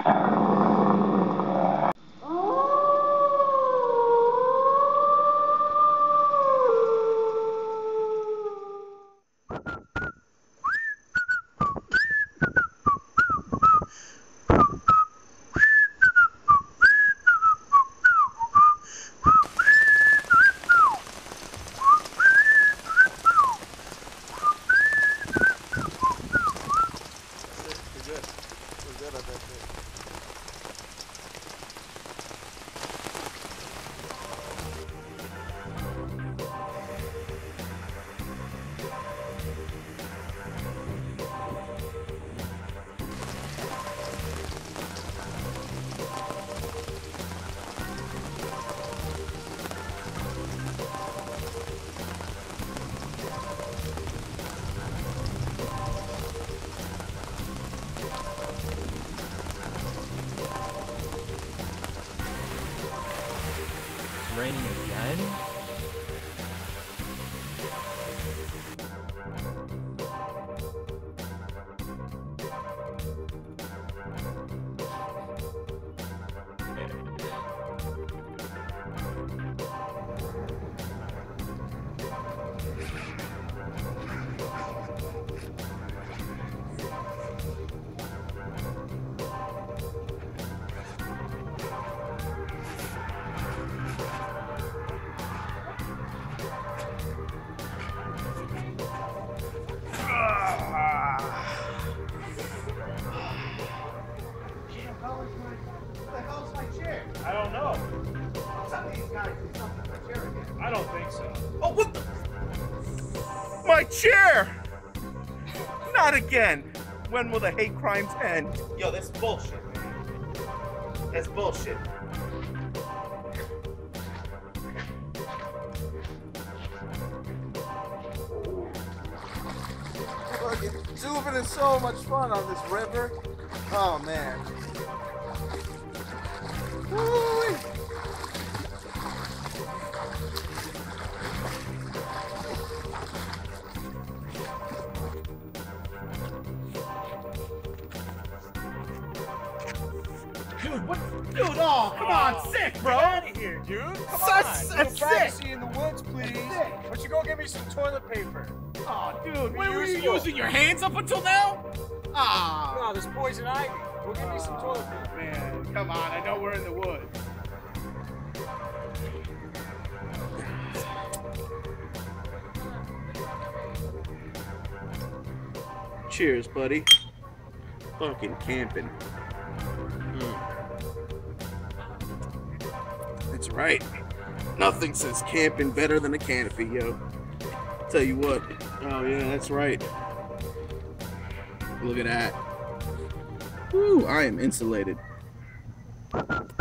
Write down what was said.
Raining again? I don't know. Some of these guys do something to my chair again. I don't think so. Oh, what the? My chair! Not again. When will the hate crimes end? Yo, that's bullshit, man. That's bullshit. Tubing is so much fun on this river. Oh, man. Woo-wee. Dude, what? Dude, oh, come on, sick, bro. Get out of here, dude. Come on. That's sick. in the woods, please. Why don't you go get me some toilet paper? Oh, dude, Where were you useful. using your hands up until now? Ah, No, there's poison ivy. Go get me some toilet paper. man, come on. I know we're in the woods. Cheers, buddy. Fucking camping. That's right. Nothing says camping better than a canopy, yo. Tell you what. Oh, yeah, that's right. Look at that. Woo, I am insulated.